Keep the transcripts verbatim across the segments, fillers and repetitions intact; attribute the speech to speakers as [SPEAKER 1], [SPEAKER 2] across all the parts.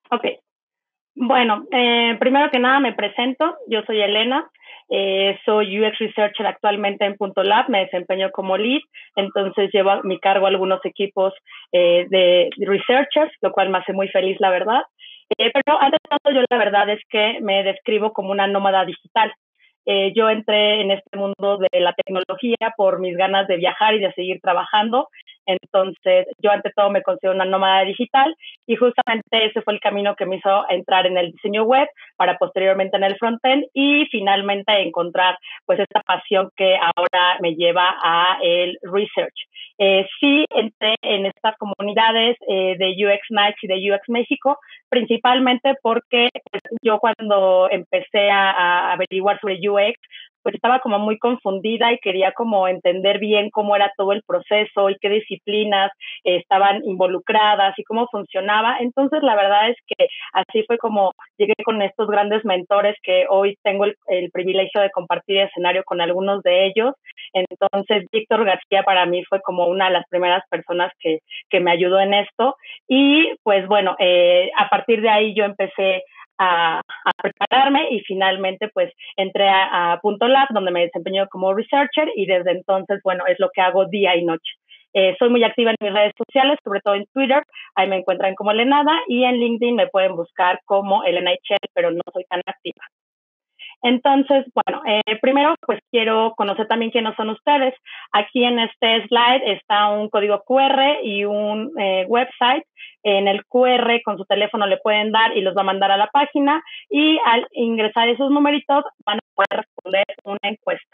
[SPEAKER 1] Ok, bueno, eh, primero que nada me presento, yo soy Elena, eh, soy U X Researcher actualmente en Punto Lab, me desempeño como lead, entonces llevo a mi cargo algunos equipos eh, de researchers, lo cual me hace muy feliz, la verdad. Eh, pero antes de todo, yo la verdad es que me describo como una nómada digital. Eh, yo entré en este mundo de la tecnología por mis ganas de viajar y de seguir trabajando. Entonces, yo ante todo me considero una nómada digital y justamente ese fue el camino que me hizo entrar en el diseño web para posteriormente en el frontend y finalmente encontrar pues esta pasión que ahora me lleva a el research. Eh, sí entré en estas comunidades eh, de U X Nights y de U X México, principalmente porque pues, yo cuando empecé a, a averiguar sobre U X, pues estaba como muy confundida y quería como entender bien cómo era todo el proceso y qué disciplinas eh, estaban involucradas y cómo funcionaba. Entonces, la verdad es que así fue como llegué con estos grandes mentores que hoy tengo el, el privilegio de compartir escenario con algunos de ellos. Entonces, Víctor García para mí fue como una de las primeras personas que, que me ayudó en esto. Y pues bueno, eh, a partir de ahí yo empecé a, a, prepararme y finalmente pues entré a, a Punto Lab donde me desempeño como researcher y desde entonces, bueno, es lo que hago día y noche. Eh, soy muy activa en mis redes sociales, sobre todo en Twitter, ahí me encuentran como Elenada y en LinkedIn me pueden buscar como Elena Ichel, pero no soy tan activa. Entonces, bueno, eh, primero pues quiero conocer también quiénes son ustedes. Aquí en este slide está un código Q R y un eh, website. En el Q R con su teléfono le pueden dar y los va a mandar a la página y al ingresar esos numeritos van a poder responder una encuesta.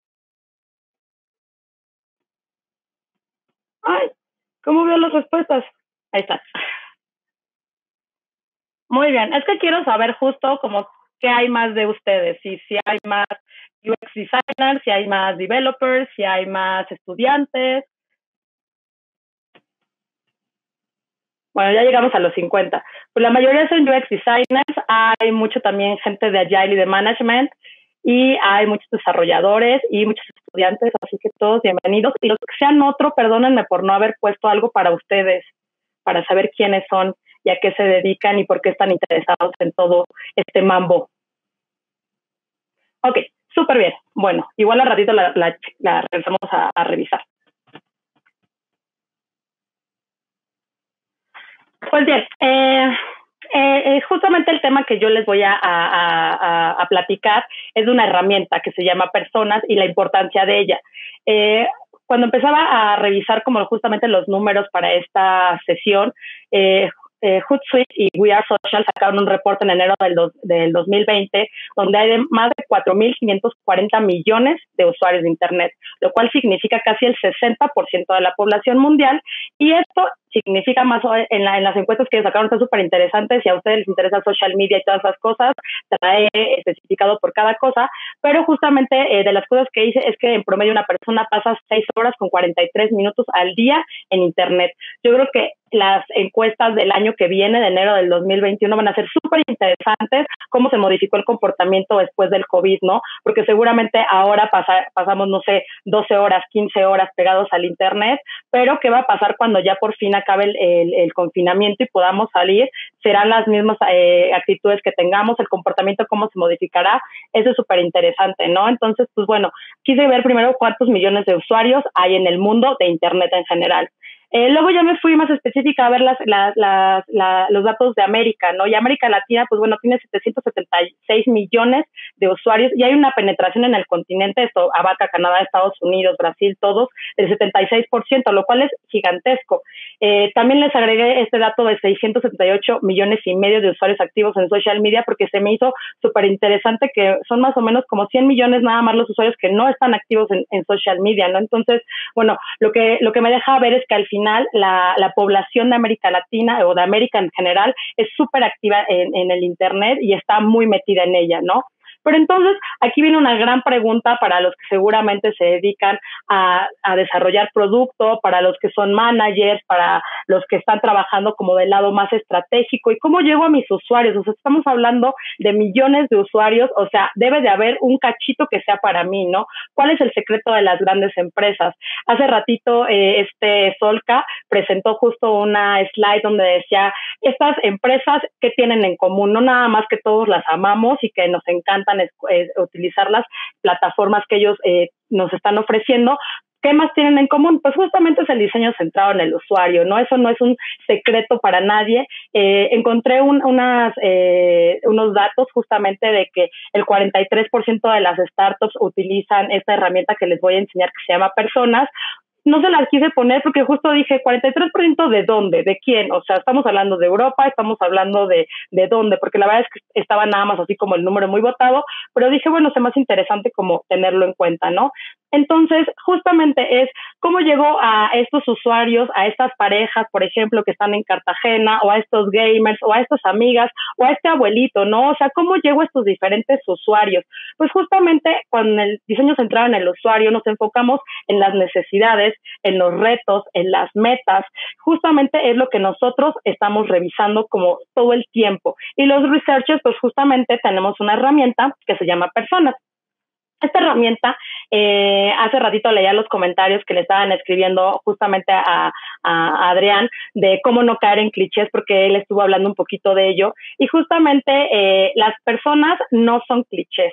[SPEAKER 1] Ay, ¿cómo veo las respuestas? Ahí está. Muy bien, es que quiero saber justo como qué hay más de ustedes, si, si hay más U X designers, si hay más developers, si hay más estudiantes. Bueno, ya llegamos a los cincuenta. Pues la mayoría son U X designers, hay mucho también gente de Agile y de Management, y hay muchos desarrolladores y muchos estudiantes, así que todos bienvenidos. Y los que sean otro, perdónenme por no haber puesto algo para ustedes, para saber quiénes son y a qué se dedican y por qué están interesados en todo este mambo. Ok, súper bien. Bueno, igual al ratito la, la, la regresamos a, a revisar. Pues bien, eh, eh, justamente el tema que yo les voy a, a, a, a platicar es de una herramienta que se llama Personas y la importancia de ella. Eh, cuando empezaba a revisar como justamente los números para esta sesión, eh, eh, Hootsuite y We Are Social sacaron un reporte en enero del, dos, del dos mil veinte donde hay de más de cuatro mil quinientos cuarenta millones de usuarios de Internet, lo cual significa casi el sesenta por ciento de la población mundial, y esto significa más en, la, en las encuestas que sacaron, están súper interesantes. Si a ustedes les interesa social media y todas esas cosas, trae especificado por cada cosa, pero justamente eh, de las cosas que hice es que en promedio una persona pasa seis horas con cuarenta y tres minutos al día en Internet. Yo creo que las encuestas del año que viene, de enero del dos mil veintiuno, van a ser súper interesantes, cómo se modificó el comportamiento después del COVID, ¿no? Porque seguramente ahora pasa, pasamos, no sé, doce horas, quince horas pegados al Internet, pero ¿qué va a pasar cuando ya por fin acabe el, el, el confinamiento y podamos salir? ¿Serán las mismas eh, actitudes que tengamos? ¿El comportamiento cómo se modificará? Eso es súper interesante, ¿no? Entonces, pues bueno, quise ver primero cuántos millones de usuarios hay en el mundo de Internet en general. Eh, luego ya me fui más específica a ver las, las, las, la, los datos de América, ¿no? Y América Latina, pues bueno, tiene setecientos setenta y seis millones de usuarios y hay una penetración en el continente, esto abarca Canadá, Estados Unidos, Brasil, todos, del setenta y seis por ciento, lo cual es gigantesco. Eh, también les agregué este dato de seiscientos setenta y ocho millones y medio de usuarios activos en social media porque se me hizo súper interesante que son más o menos como cien millones nada más los usuarios que no están activos en, en social media, ¿no? Entonces, bueno, lo que, lo que me deja ver es que al final la, la población de América Latina o de América en general es súper activa en, en el Internet y está muy metida en ella, ¿no? Pero entonces aquí viene una gran pregunta para los que seguramente se dedican a, a desarrollar producto, para los que son managers, para los que están trabajando como del lado más estratégico y cómo llego a mis usuarios. O sea, estamos hablando de millones de usuarios, o sea, debe de haber un cachito que sea para mí, ¿no? ¿Cuál es el secreto de las grandes empresas? Hace ratito eh, este Solca presentó justo una slide donde decía estas empresas que tienen en común, no nada más que todos las amamos y que nos encantan es, es, utilizar las plataformas que ellos eh, nos están ofreciendo. ¿Qué más tienen en común? Pues justamente es el diseño centrado en el usuario, ¿no? Eso no es un secreto para nadie. Eh, encontré un, unas, eh, unos datos justamente de que el cuarenta y tres por ciento de las startups utilizan esta herramienta que les voy a enseñar que se llama Personas. No se las quise poner porque justo dije cuarenta y tres por ciento de dónde, de quién, o sea, estamos hablando de Europa, estamos hablando de, de dónde, porque la verdad es que estaba nada más así como el número muy votado, pero dije, bueno, es más interesante como tenerlo en cuenta, ¿no? Entonces, justamente es cómo llego a estos usuarios, a estas parejas, por ejemplo, que están en Cartagena, o a estos gamers, o a estas amigas, o a este abuelito, ¿no? O sea, ¿cómo llego a estos diferentes usuarios? Pues justamente con el diseño centrado en el usuario nos enfocamos en las necesidades, en los retos, en las metas. Justamente es lo que nosotros estamos revisando como todo el tiempo. Y los researchers, pues justamente tenemos una herramienta que se llama Personas. Esta herramienta, eh, hace ratito leía los comentarios que le estaban escribiendo justamente a, a Adrián de cómo no caer en clichés, porque él estuvo hablando un poquito de ello. Y justamente eh, las personas no son clichés.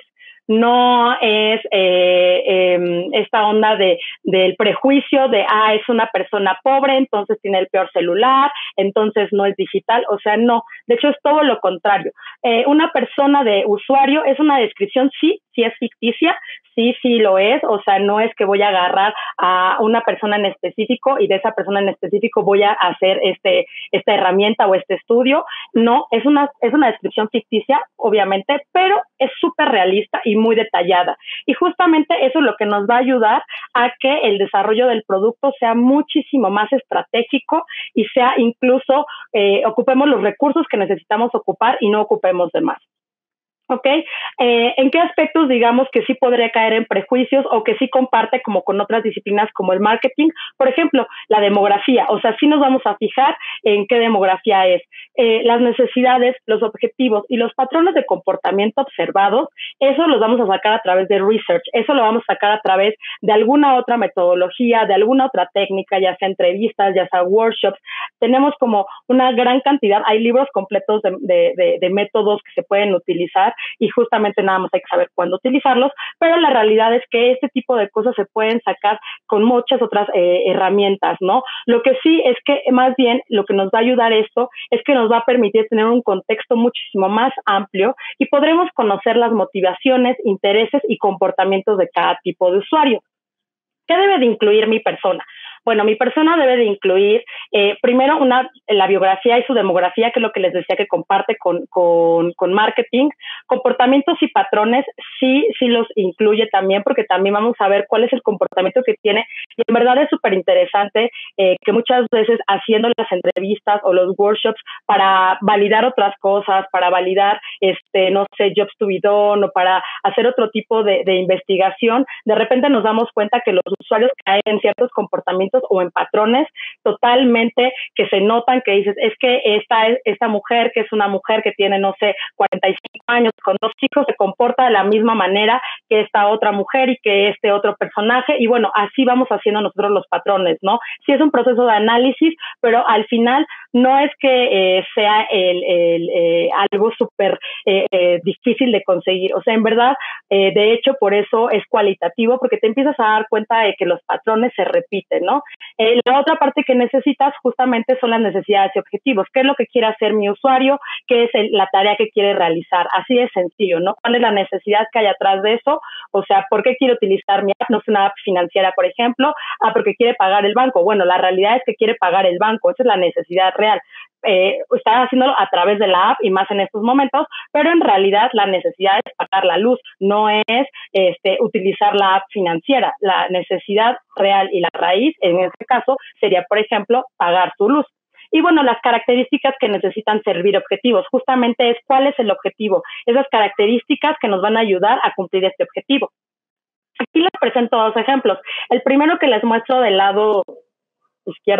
[SPEAKER 1] No es eh, eh, esta onda de del prejuicio de, ah, es una persona pobre, entonces tiene el peor celular, entonces no es digital. O sea, no. De hecho, es todo lo contrario. Eh, una persona de usuario es una descripción, sí, sí es ficticia, sí, sí lo es. O sea, no es que voy a agarrar a una persona en específico y de esa persona en específico voy a hacer este esta herramienta o este estudio. No, es una, es una descripción ficticia, obviamente, pero es súper realista y muy detallada. Y justamente eso es lo que nos va a ayudar a que el desarrollo del producto sea muchísimo más estratégico y sea incluso, eh, ocupemos los recursos que necesitamos ocupar y no ocupemos de más. ¿Ok? Eh, ¿En qué aspectos digamos que sí podría caer en prejuicios o que sí comparte como con otras disciplinas como el marketing? Por ejemplo, la demografía. O sea, sí nos vamos a fijar en qué demografía es. Eh, las necesidades, los objetivos y los patrones de comportamiento observados, eso los vamos a sacar a través de research. Eso lo vamos a sacar a través de alguna otra metodología, de alguna otra técnica, ya sea entrevistas, ya sea workshops. Tenemos como una gran cantidad, hay libros completos de, de, de, de métodos que se pueden utilizar y justamente nada más hay que saber cuándo utilizarlos, pero la realidad es que este tipo de cosas se pueden sacar con muchas otras eh, herramientas, ¿no? Lo que sí es que más bien lo que nos va a ayudar esto es que nos va a permitir tener un contexto muchísimo más amplio y podremos conocer las motivaciones, intereses y comportamientos de cada tipo de usuario. ¿Qué debe de incluir mi persona? Bueno, mi persona debe de incluir eh, primero una, la biografía y su demografía, que es lo que les decía que comparte con, con, con marketing. Comportamientos y patrones sí, sí los incluye también, porque también vamos a ver cuál es el comportamiento que tiene. Y en verdad es súper interesante eh, que muchas veces haciendo las entrevistas o los workshops para validar otras cosas, para validar, este, no sé, jobs to be done o para hacer otro tipo de, de investigación, de repente nos damos cuenta que los usuarios caen en ciertos comportamientos o en patrones totalmente que se notan, que dices, es que esta, esta mujer, que es una mujer que tiene, no sé, cuarenta y cinco años con dos hijos, se comporta de la misma manera que esta otra mujer y que este otro personaje, y bueno, así vamos haciendo nosotros los patrones, ¿no? Sí es un proceso de análisis, pero al final no es que eh, sea el, el, eh, algo súper eh, eh, difícil de conseguir, o sea, en verdad, eh, de hecho, por eso es cualitativo, porque te empiezas a dar cuenta de que los patrones se repiten, ¿no? Eh, la otra parte que necesitas justamente son las necesidades y objetivos. ¿Qué es lo que quiere hacer mi usuario? ¿Qué es el, la tarea que quiere realizar? Así de sencillo, ¿no? ¿Cuál es la necesidad que hay atrás de eso? O sea, ¿por qué quiere utilizar mi app? No es una app financiera, por ejemplo. Ah, porque quiere pagar el banco. Bueno, la realidad es que quiere pagar el banco. Esa es la necesidad real. Eh, está haciéndolo a través de la app y más en estos momentos, pero en realidad la necesidad es pagar la luz, no es este, utilizar la app financiera. La necesidad real y la raíz, en este caso, sería, por ejemplo, pagar tu luz. Y bueno, las características que necesitan servir objetivos, justamente es cuál es el objetivo, esas características que nos van a ayudar a cumplir este objetivo. Aquí les presento dos ejemplos. El primero que les muestro del lado izquierdo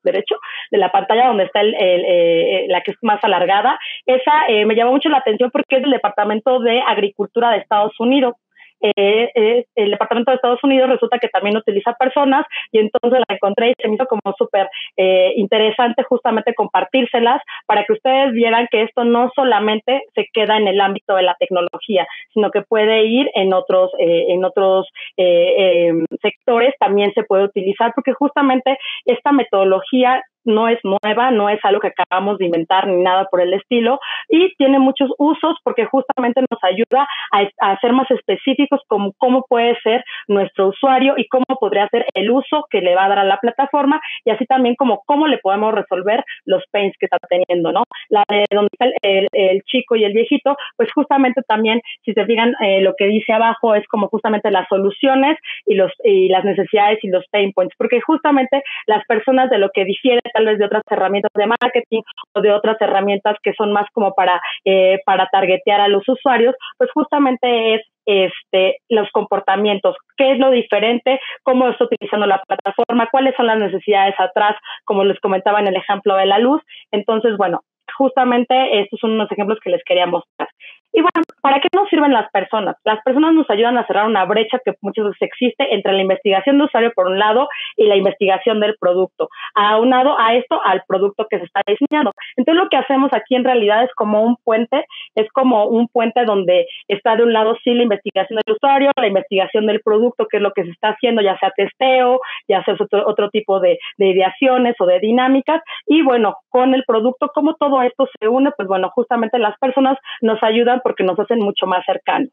[SPEAKER 1] derecho de la pantalla donde está el, el, eh, la que es más alargada. Esa eh, me llamó mucho la atención porque es del Departamento de Agricultura de Estados Unidos. Eh, eh, el Departamento de Estados Unidos resulta que también utiliza personas y entonces la encontré y se me hizo como súper eh, interesante justamente compartírselas para que ustedes vieran que esto no solamente se queda en el ámbito de la tecnología, sino que puede ir en otros, eh, en otros eh, eh, sectores, también se puede utilizar porque justamente esta metodología no es nueva, no es algo que acabamos de inventar ni nada por el estilo y tiene muchos usos porque justamente nos ayuda a, a ser más específicos como cómo puede ser nuestro usuario y cómo podría ser el uso que le va a dar a la plataforma y así también como cómo le podemos resolver los pains que está teniendo, ¿no? La de donde está el, el, el chico y el viejito, pues justamente también, si se fijan, eh, lo que dice abajo es como justamente las soluciones y, los, y las necesidades y los pain points, porque justamente las personas de lo que difieren tal vez de otras herramientas de marketing o de otras herramientas que son más como para, eh, para targetear a los usuarios, pues justamente es este, los comportamientos, qué es lo diferente, cómo está utilizando la plataforma, cuáles son las necesidades atrás, como les comentaba en el ejemplo de la luz. Entonces, bueno, justamente estos son unos ejemplos que les quería mostrar. Y bueno, ¿para qué nos sirven las personas? Las personas nos ayudan a cerrar una brecha que muchas veces existe entre la investigación de usuario por un lado y la investigación del producto, aunado a esto al producto que se está diseñando. Entonces lo que hacemos aquí en realidad es como un puente, es como un puente donde está de un lado sí la investigación del usuario, la investigación del producto, que es lo que se está haciendo, ya sea testeo, ya sea otro, otro tipo de, de ideaciones o de dinámicas, y bueno, con el producto, cómo todo esto se une, pues bueno, justamente las personas nos ayudan porque nos hacen mucho más cercanos.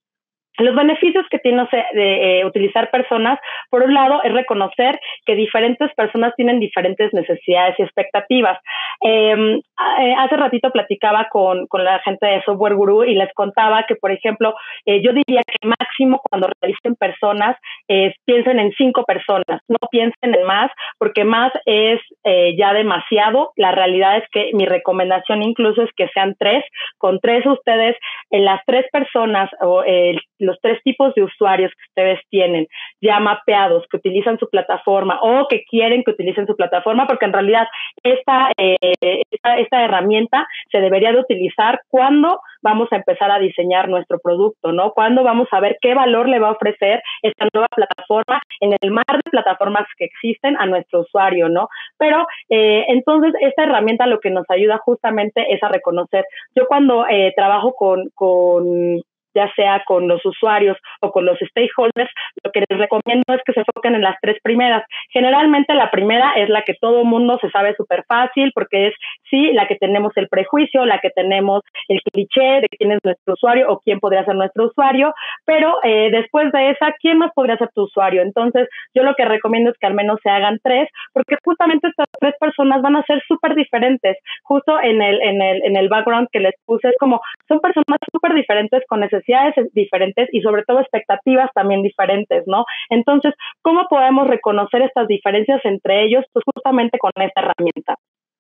[SPEAKER 1] Los beneficios que tiene de eh, utilizar personas, por un lado, es reconocer que diferentes personas tienen diferentes necesidades y expectativas. Eh, hace ratito platicaba con, con la gente de Software Guru y les contaba que, por ejemplo, eh, yo diría que máximo cuando realicen personas, eh, piensen en cinco personas, no piensen en más, porque más es eh, ya demasiado. La realidad es que mi recomendación incluso es que sean tres. Con tres ustedes, en las tres personas o eh, los tres tipos de usuarios que ustedes tienen ya mapeados, que utilizan su plataforma o que quieren que utilicen su plataforma, porque en realidad esta, eh, esta, esta herramienta se debería de utilizar cuando vamos a empezar a diseñar nuestro producto, ¿no? Cuando vamos a ver qué valor le va a ofrecer esta nueva plataforma en el mar de plataformas que existen a nuestro usuario, ¿no? Pero eh, entonces esta herramienta lo que nos ayuda justamente es a reconocer. Yo cuando eh, trabajo con, con ya sea con los usuarios o con los stakeholders, lo que les recomiendo es que se enfoquen en las tres primeras. Generalmente la primera es la que todo el mundo se sabe súper fácil porque es, sí, la que tenemos el prejuicio, la que tenemos el cliché de quién es nuestro usuario o quién podría ser nuestro usuario, pero eh, después de esa, ¿quién más podría ser tu usuario? Entonces, yo lo que recomiendo es que al menos se hagan tres, porque justamente estas tres personas van a ser súper diferentes. Justo en el, en, el, en el background que les puse, es como, son personas súper diferentes con necesidades diferentes y sobre todo expectativas también diferentes, ¿no? Entonces, ¿cómo podemos reconocer estas diferencias entre ellos? Pues justamente con esta herramienta.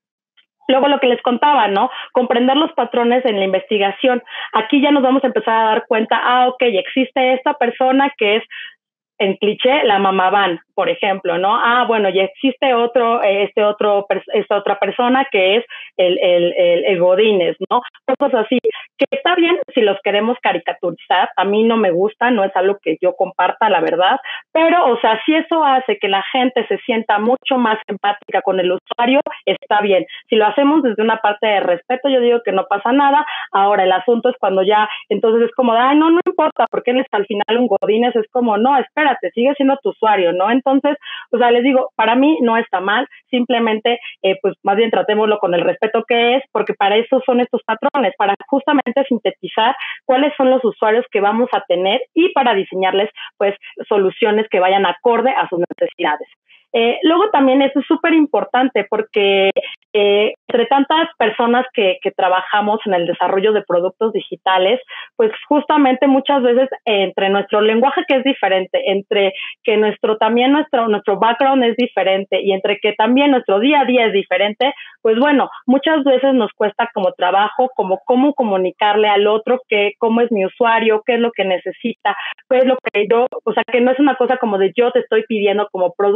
[SPEAKER 1] Luego lo que les contaba, ¿no? Comprender los patrones en la investigación. Aquí ya nos vamos a empezar a dar cuenta, ah, ok, existe esta persona que es en cliché, la mamá van, por ejemplo, ¿no? Ah, bueno, ya existe otro, este otro, esta otra persona que es el, el, el, el Godínez, ¿no? Cosas así, que está bien si los queremos caricaturizar, a mí no me gusta, no es algo que yo comparta, la verdad, pero, o sea, si eso hace que la gente se sienta mucho más empática con el usuario, está bien. Si lo hacemos desde una parte de respeto, yo digo que no pasa nada. Ahora, el asunto es cuando ya, entonces es como, ay, no, no importa, porque él es al final un Godínez, es como, no, espérate, sigue siendo tu usuario, ¿no? Entonces, o sea, les digo, para mí no está mal, simplemente, eh, pues más bien tratémoslo con el respeto que es, porque para eso son estos patrones, para justamente sintetizar cuáles son los usuarios que vamos a tener y para diseñarles, pues, soluciones que vayan acorde a sus necesidades. Eh, luego también eso es súper importante porque eh, entre tantas personas que, que trabajamos en el desarrollo de productos digitales, pues justamente muchas veces eh, entre nuestro lenguaje que es diferente, entre que nuestro también nuestro, nuestro background es diferente y entre que también nuestro día a día es diferente, pues bueno, muchas veces nos cuesta como trabajo, como cómo comunicarle al otro que cómo es mi usuario, qué es lo que necesita, qué es lo que yo, o sea, que no es una cosa como de yo te estoy pidiendo como product owner,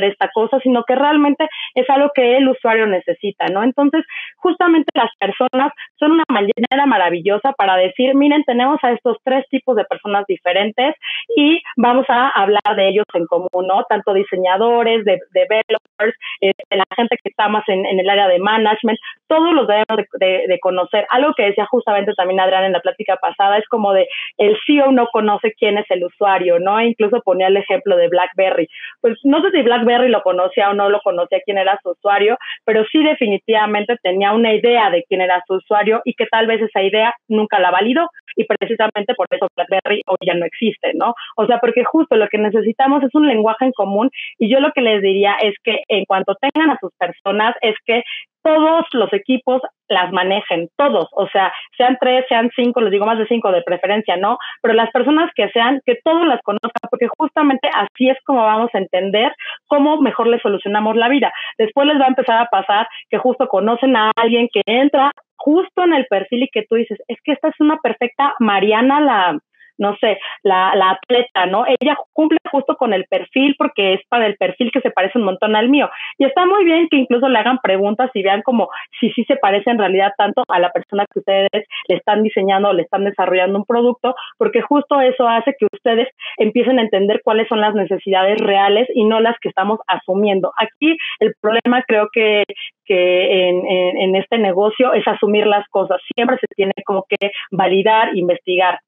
[SPEAKER 1] esta cosa, sino que realmente es algo que el usuario necesita, ¿no? Entonces, justamente las personas son una manera maravillosa para decir, miren, tenemos a estos tres tipos de personas diferentes y vamos a hablar de ellos en común, ¿no? Tanto diseñadores, de, developers, eh, de la gente que está más en, en el área de management, todos los debemos de, de, de conocer. Algo que decía justamente también Adrián en la plática pasada es como de el C E O no conoce quién es el usuario, ¿no? E incluso ponía el ejemplo de BlackBerry. Pues no sé si BlackBerry lo conocía o no lo conocía quién era su usuario, pero sí definitivamente tenía una idea de quién era su usuario y que tal vez esa idea nunca la validó y precisamente por eso BlackBerry hoy ya no existe, ¿no? O sea, porque justo lo que necesitamos es un lenguaje en común y yo lo que les diría es que en cuanto tengan a sus personas es que todos los equipos las manejen, todos, o sea, sean tres, sean cinco, les digo más de cinco de preferencia, ¿no? Pero las personas que sean, que todos las conozcan, porque justamente así es como vamos a entender cómo mejor les solucionamos la vida. Después les va a empezar a pasar que justo conocen a alguien que entra justo en el perfil y que tú dices, es que esta es una perfecta Mariana la... no sé, la, la atleta, ¿no? Ella cumple justo con el perfil porque es para el perfil que se parece un montón al mío. Y está muy bien que incluso le hagan preguntas y vean como si sí se parece en realidad tanto a la persona que ustedes le están diseñando o le están desarrollando un producto, porque justo eso hace que ustedes empiecen a entender cuáles son las necesidades reales y no las que estamos asumiendo. Aquí el problema creo que que en, en, en este negocio es asumir las cosas. Siempre se tiene como que validar, investigar.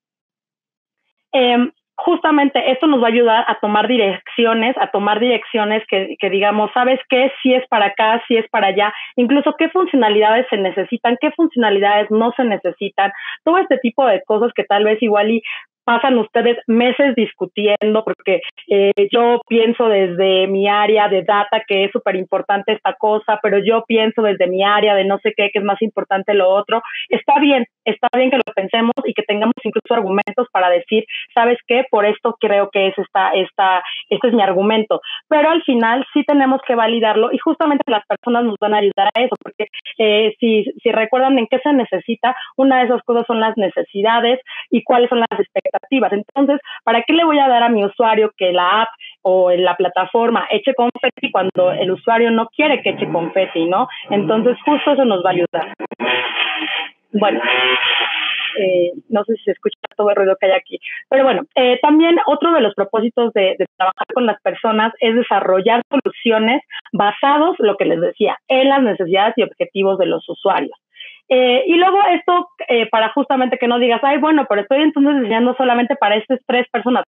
[SPEAKER 1] Eh, justamente esto nos va a ayudar a tomar direcciones, a tomar direcciones que, que digamos, ¿sabes qué? Si es para acá, si es para allá, incluso qué funcionalidades se necesitan, qué funcionalidades no se necesitan, todo este tipo de cosas que tal vez igual y pasan ustedes meses discutiendo porque eh, yo pienso desde mi área de data que es súper importante esta cosa, pero yo pienso desde mi área de no sé qué que es más importante lo otro. Está bien, está bien que lo pensemos y que tengamos incluso argumentos para decir, ¿sabes qué? Por esto creo que es esta, esta, este es mi argumento. Pero al final sí tenemos que validarlo y justamente las personas nos van a ayudar a eso, porque eh, si, si recuerdan en qué se necesita, una de esas cosas son las necesidades y cuáles son las expectativas. Entonces, ¿para qué le voy a dar a mi usuario que la app o la plataforma eche confeti cuando el usuario no quiere que eche confeti, ¿no? Entonces, justo eso nos va a ayudar. Bueno, eh, no sé si se escucha todo el ruido que hay aquí. Pero bueno, eh, también otro de los propósitos de, de trabajar con las personas es desarrollar soluciones basados, lo que les decía, en las necesidades y objetivos de los usuarios. Eh, y luego esto, eh, para justamente que no digas, ay, bueno, pero estoy entonces diseñando solamente para estas tres personas.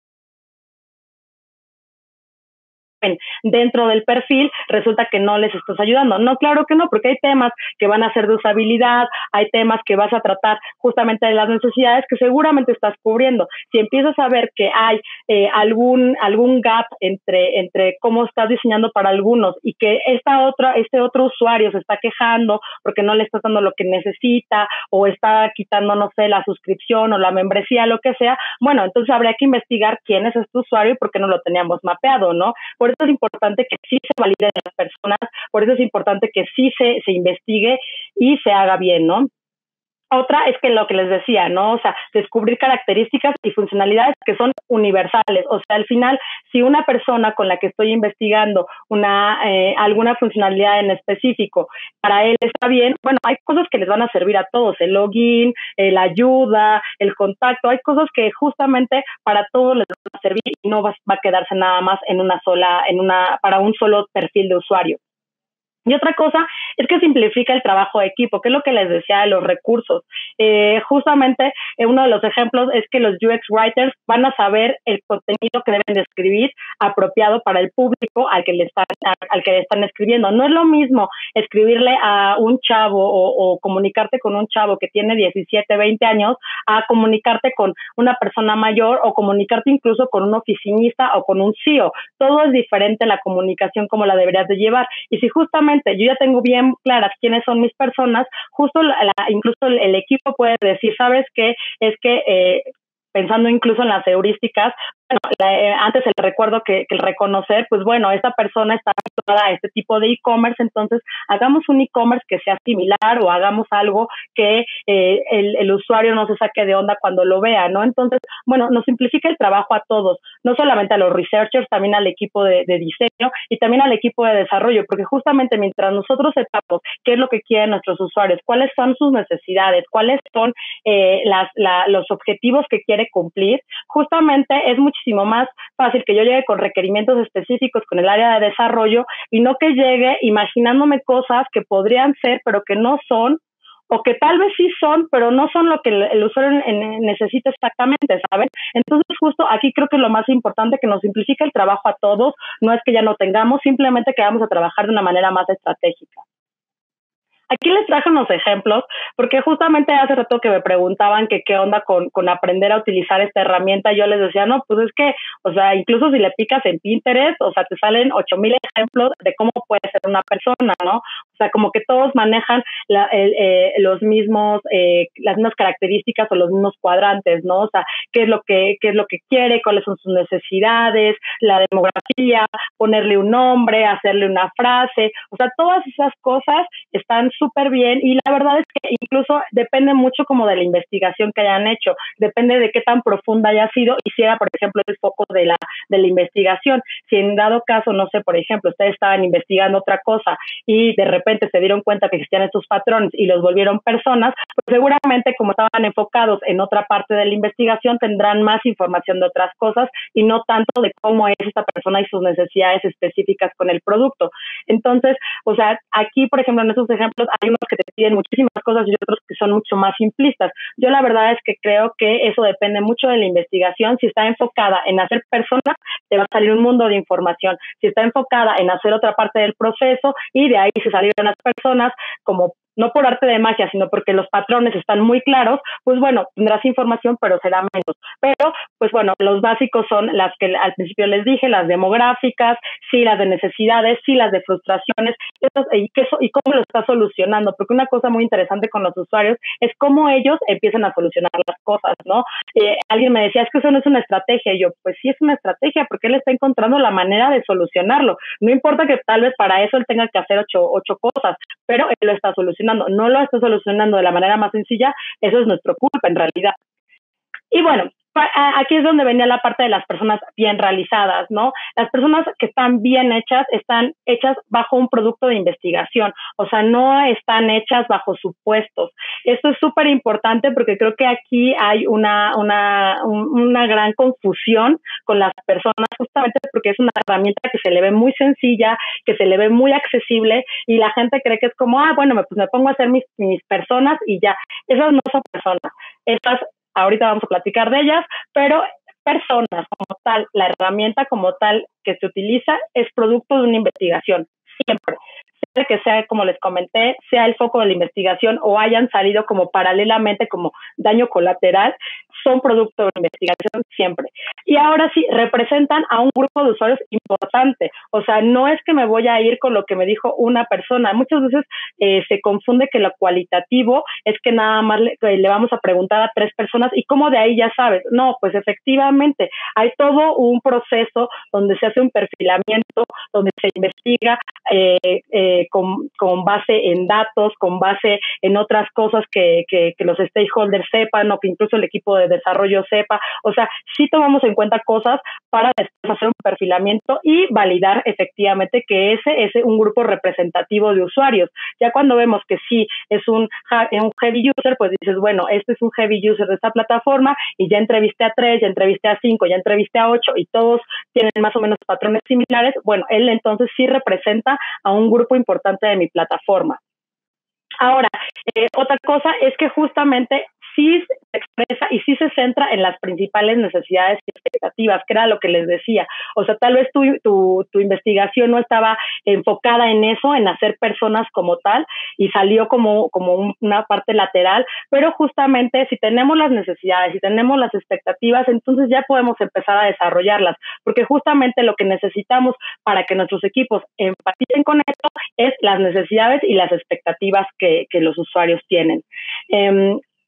[SPEAKER 1] Dentro del perfil resulta que no les estás ayudando. No, claro que no, porque hay temas que van a ser de usabilidad, hay temas que vas a tratar justamente de las necesidades que seguramente estás cubriendo. Si empiezas a ver que hay eh, algún algún gap entre entre cómo estás diseñando para algunos y que esta otra este otro usuario se está quejando porque no le estás dando lo que necesita o está quitando, no sé, la suscripción o la membresía, lo que sea, bueno, entonces habría que investigar quién es este usuario y por qué no lo teníamos mapeado, ¿no? Por Por eso es importante que sí se validen las personas, por eso es importante que sí se, se investigue y se haga bien, ¿no? Otra es que lo que les decía, ¿no? O sea, descubrir características y funcionalidades que son universales. O sea, al final, si una persona con la que estoy investigando una eh, alguna funcionalidad en específico, para él está bien, bueno, hay cosas que les van a servir a todos, el login, eh, la ayuda, el contacto, hay cosas que justamente para todos les van a servir y no va, va a quedarse nada más en una sola, en una, para un solo perfil de usuario. Y otra cosa es que simplifica el trabajo de equipo, que es lo que les decía de los recursos. Eh, justamente, eh, uno de los ejemplos es que los U X Writers van a saber el contenido que deben de escribir apropiado para el público al que le están, a, al que le están escribiendo. No es lo mismo escribirle a un chavo o, o comunicarte con un chavo que tiene diecisiete, veinte años a comunicarte con una persona mayor o comunicarte incluso con un oficinista o con un C E O. Todo es diferente la comunicación como la deberías de llevar. Y si justamente yo ya tengo bien claras quiénes son mis personas, justo la, la, incluso el, el equipo puede decir, ¿sabes qué? Es que eh, pensando incluso en las heurísticas, la, eh, antes el recuerdo que, que el reconocer, pues bueno, esta persona está habituada a este tipo de e-commerce, entonces hagamos un e-commerce que sea similar o hagamos algo que eh, el, el usuario no se saque de onda cuando lo vea, ¿no? Entonces, bueno, nos simplifica el trabajo a todos, no solamente a los researchers, también al equipo de, de diseño y también al equipo de desarrollo, porque justamente mientras nosotros sepamos qué es lo que quieren nuestros usuarios, cuáles son sus necesidades, cuáles son eh, las, la, los objetivos que quiere cumplir, justamente es muchísimo más fácil que yo llegue con requerimientos específicos con el área de desarrollo y no que llegue imaginándome cosas que podrían ser, pero que no son, o que tal vez sí son, pero no son lo que el, el usuario necesita exactamente, ¿saben? Entonces, justo aquí creo que lo más importante que nos simplifica el trabajo a todos, no es que ya no tengamos, simplemente que vamos a trabajar de una manera más estratégica. Aquí les traje unos ejemplos, porque justamente hace rato que me preguntaban que qué onda con, con aprender a utilizar esta herramienta, yo les decía, no, pues es que, o sea, incluso si le picas en Pinterest, o sea, te salen ocho mil ejemplos de cómo puede ser una persona, ¿no? O sea, como que todos manejan la, el, eh, los mismos, eh, las mismas características o los mismos cuadrantes, ¿no? O sea, qué es lo que, qué es lo que quiere, cuáles son sus necesidades, la demografía, ponerle un nombre, hacerle una frase, o sea, todas esas cosas están súper bien y la verdad es que incluso depende mucho como de la investigación que hayan hecho, depende de qué tan profunda haya sido y si era, por ejemplo, el foco de la, de la investigación. Si en dado caso, no sé, por ejemplo, ustedes estaban investigando otra cosa y de repente se dieron cuenta que existían estos patrones y los volvieron personas, pues seguramente como estaban enfocados en otra parte de la investigación tendrán más información de otras cosas y no tanto de cómo es esta persona y sus necesidades específicas con el producto. Entonces, o sea, aquí, por ejemplo, en estos ejemplos hay unos que te piden muchísimas cosas y otros que son mucho más simplistas. Yo la verdad es que creo que eso depende mucho de la investigación. Si está enfocada en hacer personas, te va a salir un mundo de información. Si está enfocada en hacer otra parte del proceso y de ahí se salieron las personas como no por arte de magia, sino porque los patrones están muy claros, pues bueno, tendrás información, pero será menos. Pero, pues bueno, los básicos son las que al principio les dije, las demográficas, sí, las de necesidades, sí, las de frustraciones, y, que, y cómo lo está solucionando, porque una cosa muy interesante con los usuarios es cómo ellos empiezan a solucionar las cosas, ¿no? Eh, alguien me decía, es que eso no es una estrategia, y yo, pues sí es una estrategia, porque él está encontrando la manera de solucionarlo. No importa que tal vez para eso él tenga que hacer ocho, ocho cosas, pero él lo está solucionando. No lo está solucionando de la manera más sencilla, eso es nuestra culpa en realidad. Y bueno, aquí es donde venía la parte de las personas bien realizadas, ¿no? Las personas que están bien hechas están hechas bajo un producto de investigación, o sea, no están hechas bajo supuestos. Esto es súper importante porque creo que aquí hay una, una, una gran confusión con las personas, justamente porque es una herramienta que se le ve muy sencilla, que se le ve muy accesible y la gente cree que es como, ah, bueno, pues me pongo a hacer mis, mis personas y ya. Esas no son personas, esas ahorita vamos a platicar de ellas, pero personas como tal, la herramienta como tal que se utiliza es producto de una investigación, siempre. Sea que sea, como les comenté, sea el foco de la investigación o hayan salido como paralelamente como daño colateral, son producto de investigación siempre. Y ahora sí, representan a un grupo de usuarios importante. O sea, no es que me voy a ir con lo que me dijo una persona. Muchas veces eh, se confunde que lo cualitativo es que nada más le, le vamos a preguntar a tres personas y cómo de ahí ya sabes. No, pues efectivamente, hay todo un proceso donde se hace un perfilamiento, donde se investiga eh, eh, con, con base en datos, con base en otras cosas que, que, que los stakeholders sepan o que incluso el equipo de desarrollo sepa. O sea, sí tomamos en cuenta cosas para después hacer un perfilamiento y validar efectivamente que ese es un grupo representativo de usuarios. Ya cuando vemos que sí es un, un heavy user, pues dices, bueno, este es un heavy user de esta plataforma y ya entrevisté a tres, ya entrevisté a cinco, ya entrevisté a ocho y todos tienen más o menos patrones similares. Bueno, él entonces sí representa a un grupo importante de mi plataforma. Ahora, eh, otra cosa es que justamente sí se expresa y sí se centra en las principales necesidades y expectativas, que era lo que les decía. O sea, tal vez tu, tu, tu investigación no estaba enfocada en eso, en hacer personas como tal, y salió como, como un, una parte lateral, pero justamente si tenemos las necesidades, si tenemos las expectativas, entonces ya podemos empezar a desarrollarlas, porque justamente lo que necesitamos para que nuestros equipos empaticen con esto es las necesidades y las expectativas que, que los usuarios tienen. Eh,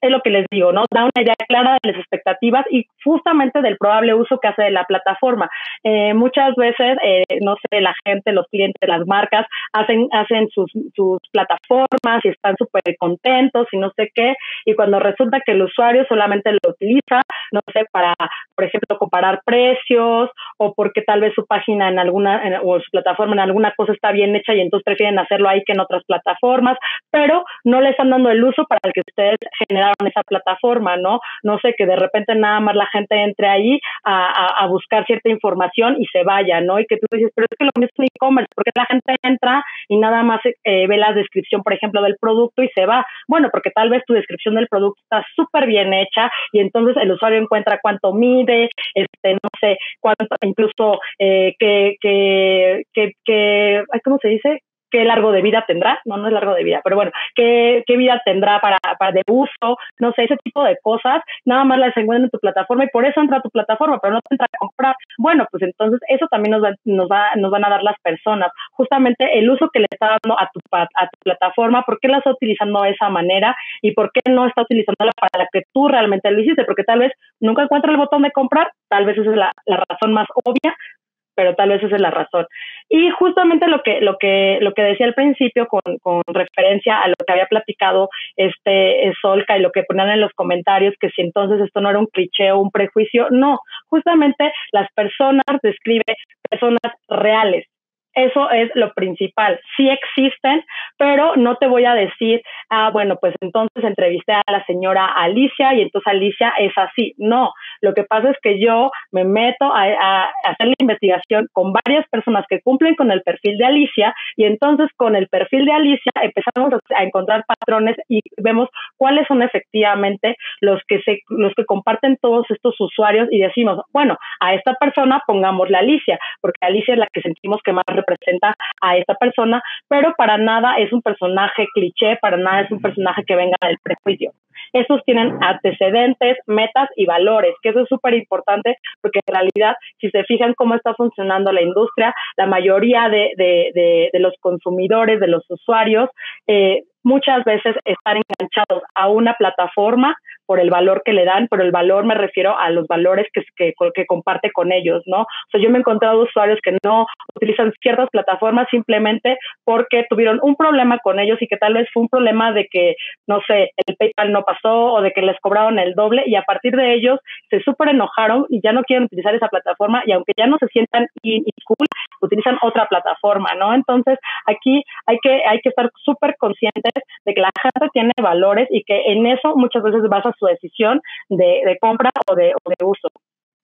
[SPEAKER 1] es lo que les digo, ¿no? Da una idea clara de las expectativas y justamente del probable uso que hace de la plataforma. Eh, muchas veces, eh, no sé, la gente, los clientes, las marcas, hacen, hacen sus, sus plataformas y están súper contentos y no sé qué, y cuando resulta que el usuario solamente lo utiliza, no sé, para, por ejemplo, comparar precios, o porque tal vez su página en alguna, en, o su plataforma en alguna cosa está bien hecha y entonces prefieren hacerlo ahí que en otras plataformas, pero no le están dando el uso para el que ustedes generaron esa plataforma, ¿no? No sé, que de repente nada más la gente entre ahí a, a, a buscar cierta información y se vaya, ¿no? Y que tú dices, pero es que lo mismo es e-commerce, porque la gente entra y nada más eh, ve la descripción, por ejemplo, del producto y se va. Bueno, porque tal vez tu descripción del producto está súper bien hecha y entonces el usuario encuentra cuánto mide, este, no sé, cuánto, incluso eh, que, que, que, que, ¿cómo se dice? Qué largo de vida tendrá, no, no es largo de vida, pero bueno, qué, qué vida tendrá para, para de uso, no sé, ese tipo de cosas, nada más las encuentran en tu plataforma y por eso entra a tu plataforma, pero no te entra a comprar. Bueno, pues entonces eso también nos, va, nos, va, nos van a dar las personas, justamente el uso que le está dando a tu, a tu plataforma, por qué la está utilizando de esa manera y por qué no está utilizándola para la que tú realmente lo hiciste, porque tal vez nunca encuentra el botón de comprar, tal vez esa es la, la razón más obvia, pero tal vez esa es la razón. Y justamente lo que, lo que, lo que decía al principio con, con referencia a lo que había platicado este Solca y lo que ponían en los comentarios, que si entonces esto no era un cliché o un prejuicio, no, justamente las personas describe personas reales. Eso es lo principal. Sí existen, pero no te voy a decir, ah, bueno, pues entonces entrevisté a la señora Alicia y entonces Alicia es así. No, lo que pasa es que yo me meto a, a hacer la investigación con varias personas que cumplen con el perfil de Alicia y entonces con el perfil de Alicia empezamos a encontrar patrones y vemos cuáles son efectivamente los que se, los que comparten todos estos usuarios y decimos, bueno, a esta persona pongámosle Alicia, porque Alicia es la que sentimos que más representa a esta persona, pero para nada es un personaje cliché, para nada es un personaje que venga del prejuicio. Estos tienen antecedentes, metas y valores, que eso es súper importante porque en realidad, si se fijan cómo está funcionando la industria, la mayoría de, de, de, de los consumidores, de los usuarios, eh, muchas veces están enganchados a una plataforma por el valor que le dan, pero el valor me refiero a los valores que, que, que comparte con ellos, ¿no? O sea, yo me he encontrado usuarios que no utilizan ciertas plataformas simplemente porque tuvieron un problema con ellos y que tal vez fue un problema de que, no sé, el PayPal no pasó o de que les cobraron el doble y a partir de ellos se súper enojaron y ya no quieren utilizar esa plataforma y aunque ya no se sientan in y cool, utilizan otra plataforma, ¿no? Entonces, aquí hay que, hay que estar súper conscientes de que la gente tiene valores y que en eso muchas veces basa su decisión de, de compra o de, o de uso.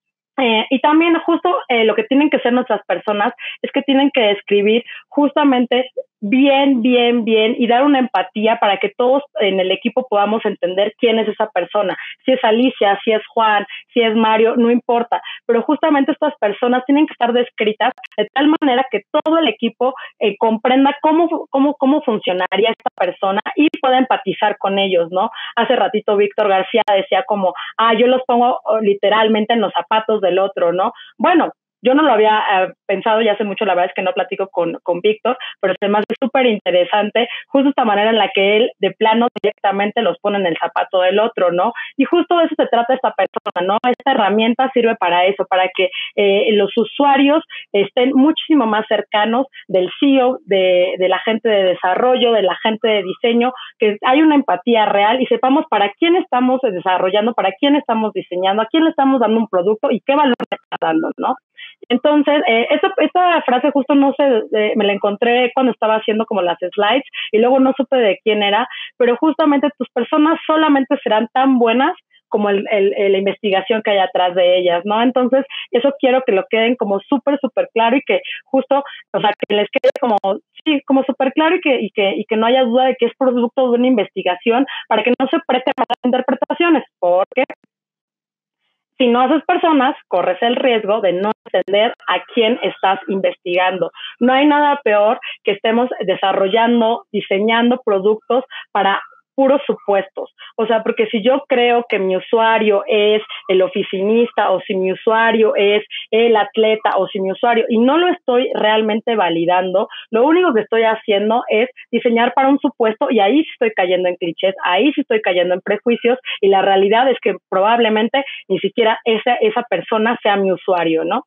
[SPEAKER 1] Eh, y también justo eh, lo que tienen que hacer nuestras personas es que tienen que describir justamente bien, bien, bien y dar una empatía para que todos en el equipo podamos entender quién es esa persona. Si es Alicia, si es Juan, si es Mario, no importa. Pero justamente estas personas tienen que estar descritas de tal manera que todo el equipo eh, comprenda cómo, cómo, cómo funcionaría esta persona y pueda empatizar con ellos, ¿no? Hace ratito Víctor García decía como, ah, yo los pongo literalmente en los zapatos del otro, ¿no? Bueno, yo no lo había eh, pensado ya hace mucho, la verdad es que no platico con, con Víctor, pero además es súper interesante justo esta manera en la que él de plano directamente los pone en el zapato del otro, ¿no? Y justo de eso se trata esta persona, ¿no? Esta herramienta sirve para eso, para que eh, los usuarios estén muchísimo más cercanos del C E O, de, de la gente de desarrollo, de la gente de diseño, que hay una empatía real y sepamos para quién estamos desarrollando, para quién estamos diseñando, a quién le estamos dando un producto y qué valor le está dando, ¿no? Entonces, eh, esta, esta frase justo no sé, eh, me la encontré cuando estaba haciendo como las slides y luego no supe de quién era, pero justamente tus personas solamente serán tan buenas como el, el, el, la investigación que hay atrás de ellas, ¿no? Entonces, eso quiero que lo queden como súper, súper claro y que justo, o sea, que les quede como, sí, como súper claro y que, y, que, y que no haya duda de que es producto de una investigación para que no se preste a malas interpretaciones, porque si no haces personas, corres el riesgo de no entender a quién estás investigando. No hay nada peor que estemos desarrollando, diseñando productos para puros supuestos. O sea, porque si yo creo que mi usuario es el oficinista o si mi usuario es el atleta o si mi usuario, y no lo estoy realmente validando, lo único que estoy haciendo es diseñar para un supuesto y ahí sí estoy cayendo en clichés, ahí sí estoy cayendo en prejuicios y la realidad es que probablemente ni siquiera esa, esa persona sea mi usuario, ¿no?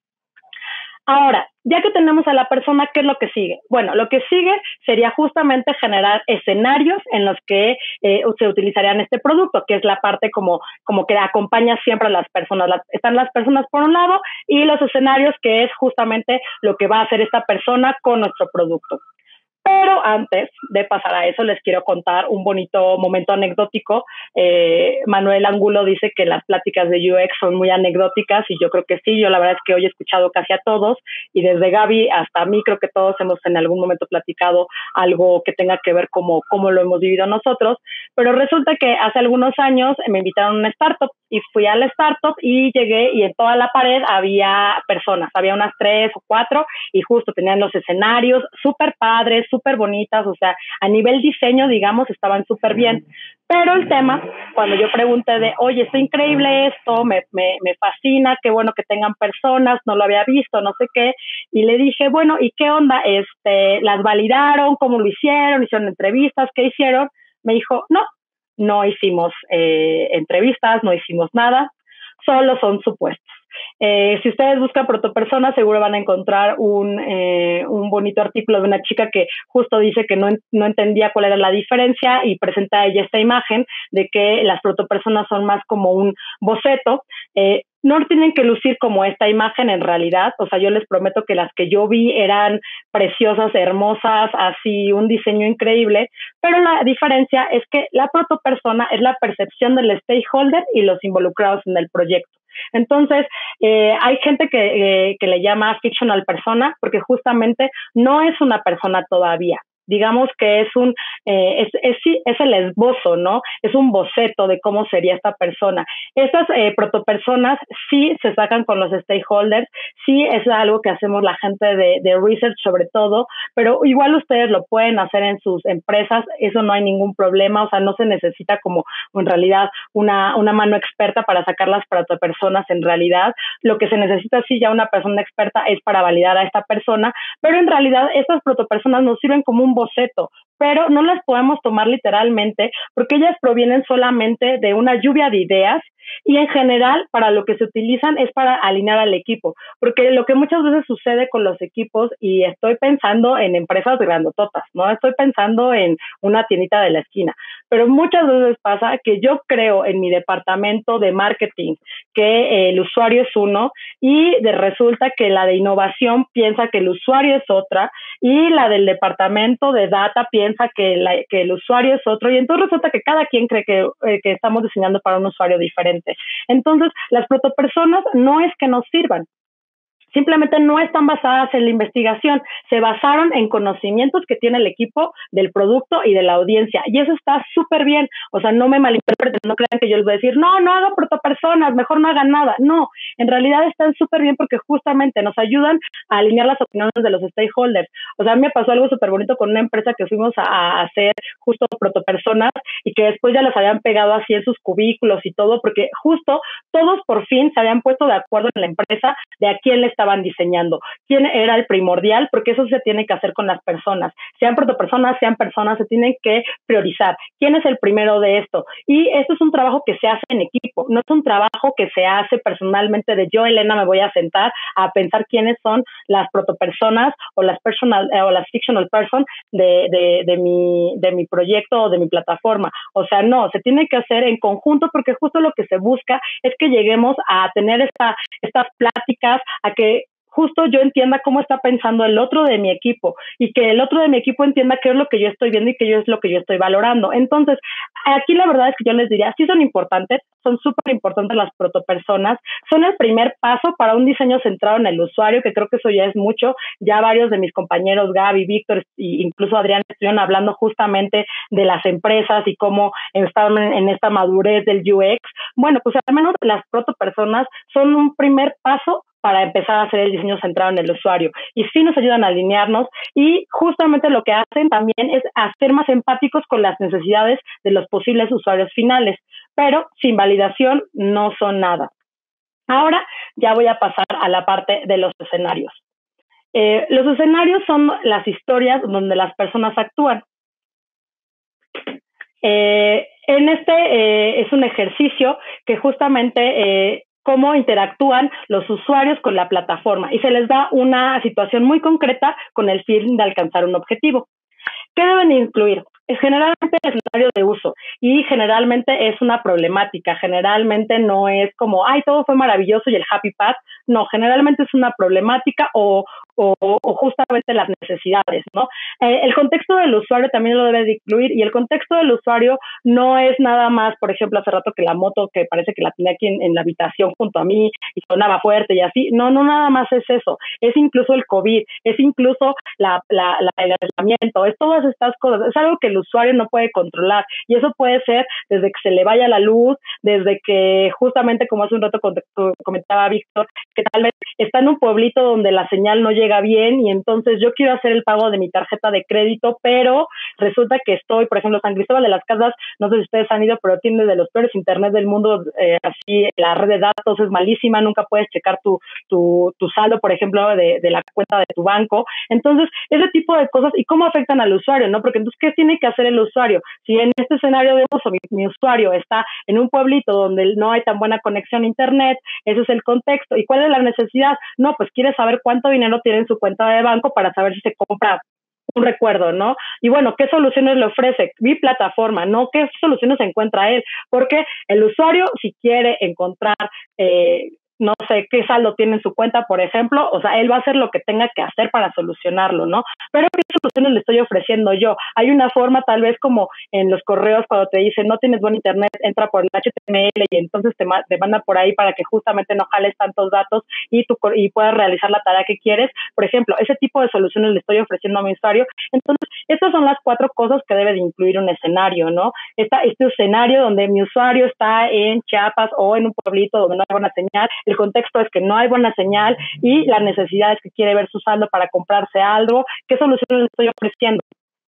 [SPEAKER 1] Ahora, ya que tenemos a la persona, ¿qué es lo que sigue? Bueno, lo que sigue sería justamente generar escenarios en los que eh, se utilizarían este producto, que es la parte como, como que acompaña siempre a las personas. Las, están las personas por un lado y los escenarios, que es justamente lo que va a hacer esta persona con nuestro producto. Pero antes de pasar a eso, les quiero contar un bonito momento anecdótico. Eh, Manuel Angulo dice que las pláticas de U X son muy anecdóticas y yo creo que sí. Yo la verdad es que hoy he escuchado casi a todos y desde Gaby hasta mí creo que todos hemos en algún momento platicado algo que tenga que ver como cómo lo hemos vivido nosotros. Pero resulta que hace algunos años me invitaron a una startup y fui a la startup y llegué y en toda la pared había personas, había unas tres o cuatro y justo tenían los escenarios súper padres, súper bonitas, o sea, a nivel diseño, digamos, estaban súper bien. Pero el tema, cuando yo pregunté de, oye, está increíble esto, me, me, me fascina, qué bueno que tengan personas, no lo había visto, no sé qué, y le dije, bueno, ¿y qué onda? Este, ¿las validaron? ¿Cómo lo hicieron? ¿Hicieron entrevistas? ¿Qué hicieron? Me dijo, no, no hicimos eh, entrevistas, no hicimos nada, solo son supuestos. Eh, si ustedes buscan protopersonas, seguro van a encontrar un, eh, un bonito artículo de una chica que justo dice que no, no entendía cuál era la diferencia y presenta a ella esta imagen de que las protopersonas son más como un boceto. Eh, no tienen que lucir como esta imagen en realidad, o sea, yo les prometo que las que yo vi eran preciosas, hermosas, así un diseño increíble, pero la diferencia es que la protopersona es la percepción del stakeholder y los involucrados en el proyecto. Entonces, eh, hay gente que, eh, que le llama fictional persona porque justamente no es una persona todavía. Digamos que es un, eh, es, es, es el esbozo, ¿no? Es un boceto de cómo sería esta persona. Estas eh, protopersonas sí se sacan con los stakeholders, sí es algo que hacemos la gente de, de research sobre todo, pero igual ustedes lo pueden hacer en sus empresas, eso no hay ningún problema, o sea, no se necesita como en realidad una, una mano experta para sacar las protopersonas en realidad. Lo que se necesita sí ya una persona experta es para validar a esta persona, pero en realidad estas protopersonas nos sirven como un boceto, pero no las podemos tomar literalmente porque ellas provienen solamente de una lluvia de ideas y en general para lo que se utilizan es para alinear al equipo, porque lo que muchas veces sucede con los equipos, y estoy pensando en empresas grandototas, no estoy pensando en una tiendita de la esquina, pero muchas veces pasa que yo creo en mi departamento de marketing que eh, el usuario es uno y de resulta que la de innovación piensa que el usuario es otra y la del departamento de data piensa que, la, que el usuario es otro y entonces resulta que cada quien cree que, eh, que estamos diseñando para un usuario diferente. Entonces, las protopersonas no es que nos sirvan, simplemente no están basadas en la investigación, se basaron en conocimientos que tiene el equipo del producto y de la audiencia, y eso está súper bien. O sea, no me malinterpreten, no crean que yo les voy a decir, no, no hagan protopersonas, mejor no hagan nada. No, en realidad están súper bien porque justamente nos ayudan a alinear las opiniones de los stakeholders. O sea, a mí me pasó algo súper bonito con una empresa que fuimos a, a hacer justo protopersonas y que después ya las habían pegado así en sus cubículos y todo, porque justo todos por fin se habían puesto de acuerdo en la empresa de a quién les estaban diseñando, quién era el primordial, porque eso se tiene que hacer con las personas, sean protopersonas, sean personas, se tienen que priorizar, quién es el primero de esto, y esto es un trabajo que se hace en equipo, no es un trabajo que se hace personalmente de yo, Elena, me voy a sentar a pensar quiénes son las protopersonas o las personal eh, o las fictional person de, de, de, mi, de mi proyecto o de mi plataforma, o sea, no, se tiene que hacer en conjunto porque justo lo que se busca es que lleguemos a tener esta, estas pláticas, a que justo yo entienda cómo está pensando el otro de mi equipo y que el otro de mi equipo entienda qué es lo que yo estoy viendo y qué es lo que yo estoy valorando. Entonces, aquí la verdad es que yo les diría, sí son importantes, son súper importantes las protopersonas, son el primer paso para un diseño centrado en el usuario, que creo que eso ya es mucho. Ya varios de mis compañeros, Gaby, Víctor e incluso Adrián, estuvieron hablando justamente de las empresas y cómo estaban en esta madurez del U X. Bueno, pues al menos las protopersonas son un primer paso para empezar a hacer el diseño centrado en el usuario. Y sí nos ayudan a alinearnos y justamente lo que hacen también es hacer más empáticos con las necesidades de los posibles usuarios finales, pero sin validación no son nada. Ahora ya voy a pasar a la parte de los escenarios. Eh, los escenarios son las historias donde las personas actúan. Eh, en este eh, es un ejercicio que justamente eh, cómo interactúan los usuarios con la plataforma y se les da una situación muy concreta con el fin de alcanzar un objetivo. ¿Qué deben incluir? Es generalmente el escenario de uso y generalmente es una problemática, generalmente no es como, ay, todo fue maravilloso y el happy path, no, generalmente es una problemática o, o, o justamente las necesidades, ¿no? Eh, el contexto del usuario también lo debe de incluir y el contexto del usuario no es nada más, por ejemplo, hace rato que la moto que parece que la tenía aquí en, en la habitación junto a mí y sonaba fuerte y así, no, no nada más es eso, es incluso el COVID, es incluso la, la, la, el aislamiento, es todas estas cosas, es algo que el usuario no puede controlar y eso puede ser desde que se le vaya la luz, desde que justamente como hace un rato comentaba Víctor, que tal vez está en un pueblito donde la señal no llega bien y entonces yo quiero hacer el pago de mi tarjeta de crédito, pero resulta que estoy, por ejemplo, San Cristóbal de las Casas, no sé si ustedes han ido, pero tiene de los peores internet del mundo, eh, así la red de datos es malísima, nunca puedes checar tu, tu, tu saldo, por ejemplo, de, de la cuenta de tu banco. Entonces, ese tipo de cosas, ¿y cómo afectan al usuario, no? Porque entonces, ¿qué tiene que hacer el usuario? Si en este escenario de uso mi, mi usuario está en un pueblito donde no hay tan buena conexión a internet, ese es el contexto. ¿Y cuál es la necesidad? No, pues quiere saber cuánto dinero tiene en su cuenta de banco para saber si se compra un recuerdo, ¿no? Y bueno, ¿qué soluciones le ofrece? Mi plataforma, ¿no? ¿Qué soluciones encuentra él? Porque el usuario, si quiere encontrar eh, no sé qué saldo tiene en su cuenta, por ejemplo, o sea, él va a hacer lo que tenga que hacer para solucionarlo, ¿no? Pero ¿qué soluciones le estoy ofreciendo yo? Hay una forma tal vez como en los correos cuando te dicen no tienes buen internet, entra por el H T M L y entonces te, te manda por ahí para que justamente no jales tantos datos y, tu, y puedas realizar la tarea que quieres. Por ejemplo, ese tipo de soluciones le estoy ofreciendo a mi usuario. Entonces, estas son las cuatro cosas que debe de incluir un escenario, ¿no? Esta, este escenario donde mi usuario está en Chiapas o en un pueblito donde no hay buena señal. El contexto es que no hay buena señal y la necesidad es que quiere ver su saldo para comprarse algo. ¿Qué soluciones le estoy ofreciendo?